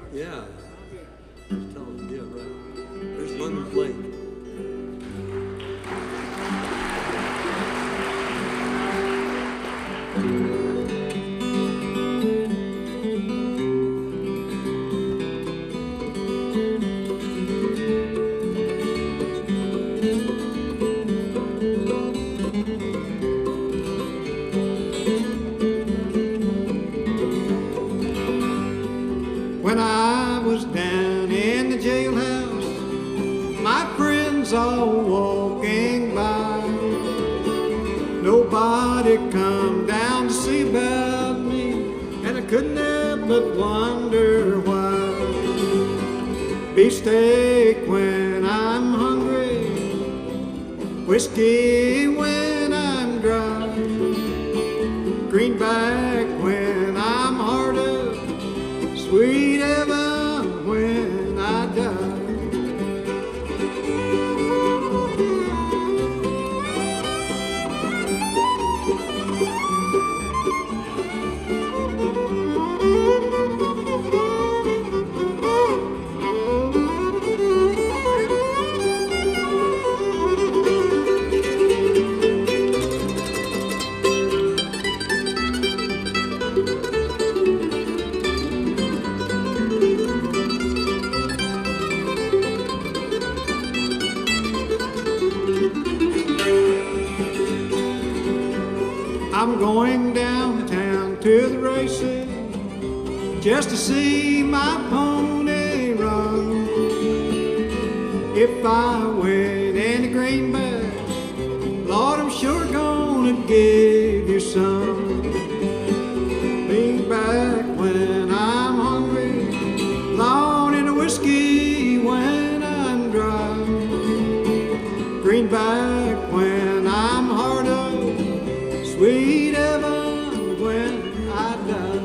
Yeah. Just tell them, yeah, right. There's London Lake. When I was down in the jailhouse, my friends all walking by, nobody come down to see about me, and I couldn't help but wonder why. Beefsteak when I'm hungry, whiskey when I'm dry, greenback when I'm hard up, sweet heaven when I die. I'm going downtown to the races just to see my pony run. If I win any greenbacks, Lord, I'm sure gonna give you some. Lean back when I'm hungry, Lord, and a whiskey when I'm dry, greenback when I'm hard up, sweet heaven when I die.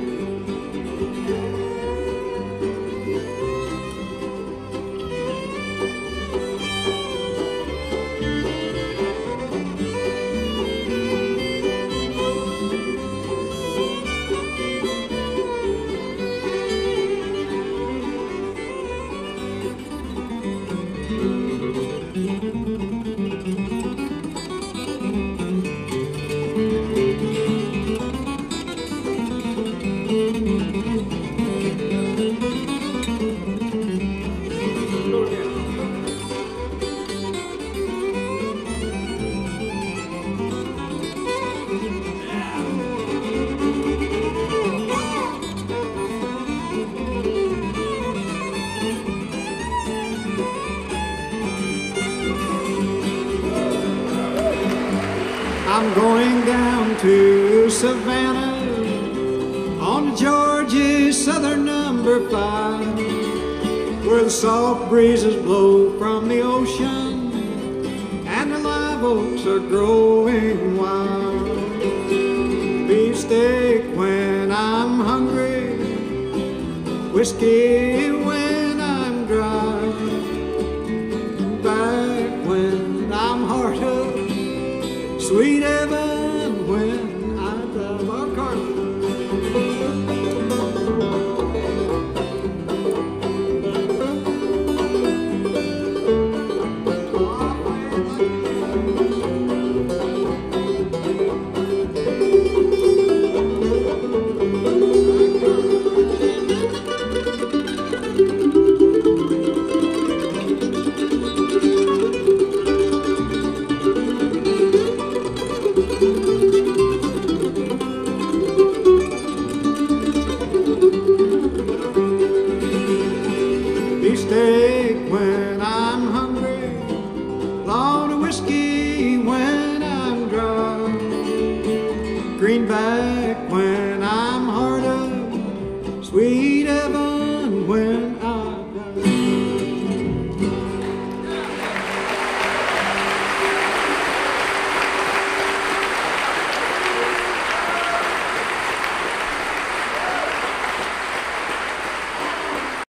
I'm going down to Savannah on the Georgia Southern number 5, where the soft breezes blow from the ocean and the live oaks are growing wild. Beefsteak when I'm hungry, whiskey when